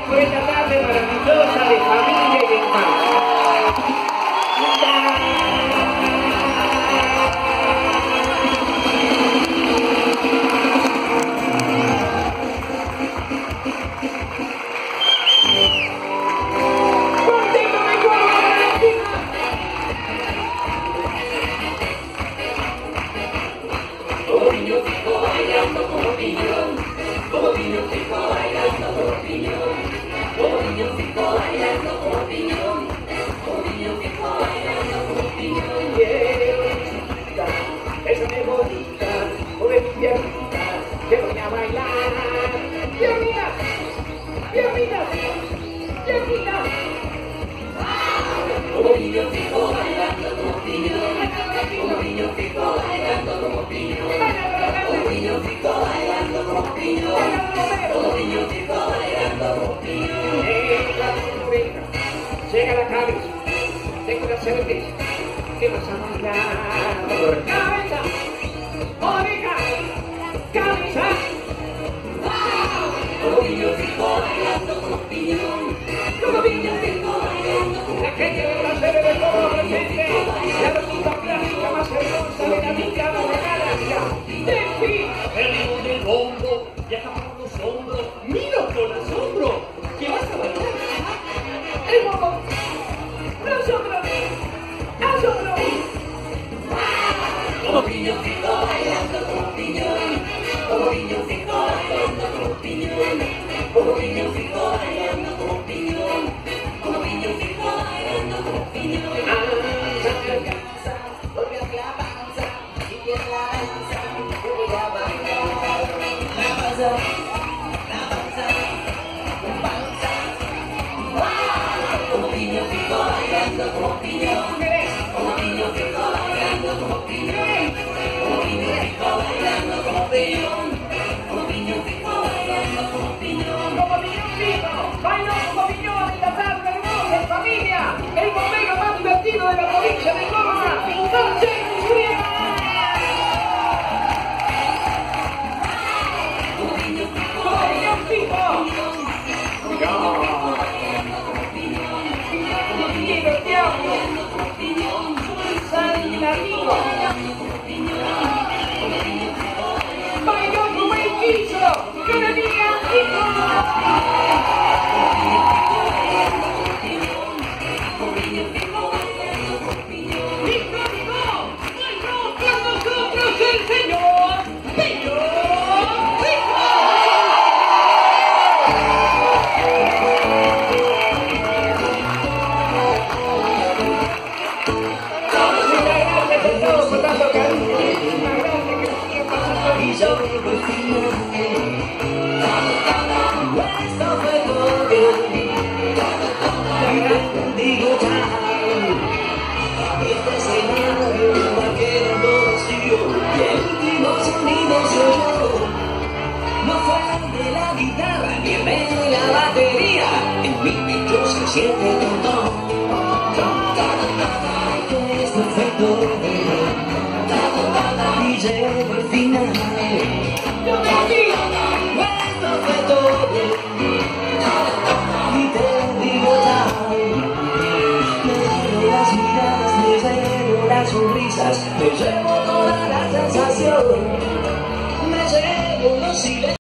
por esta tarde maravillosa de familia y de infancia. Llega la cabeza, tengo la certeza que vas a bailar. Cabeza, oreja, cabeza. Como villancico bailando como piñón, como villancico bailando como piñón. La gente de la sede de todo presente, la música clásica más hermosa de la vida de la galaxia. De fin, el ritmo del bombo viaja por los hombros, miro con asombro que vas a bailar. El bombo. ¡Nosotros! Como piñoncito bailando como piñón, como piñoncito bailando como piñón, como piñoncito bailando como piñón, como piñoncito bailando como piñón. Alcanza, porque es la panza, y que la danza, voy a bailar. La panza, como piñoncito bailando como piñón. Como piñoncito bailando como piñón, como piñoncito bailando como piñón, como piñoncito bailando como piñón, como piñoncito, bailo como piñón en la tarde hermosa en familia, el bombero más divertido de la provincia de Córdoba, José Muriel. Como piñoncito bailando como piñón, amigo. Bailó como él quiso, cada día y siente un don, es perfecto y llegó el final.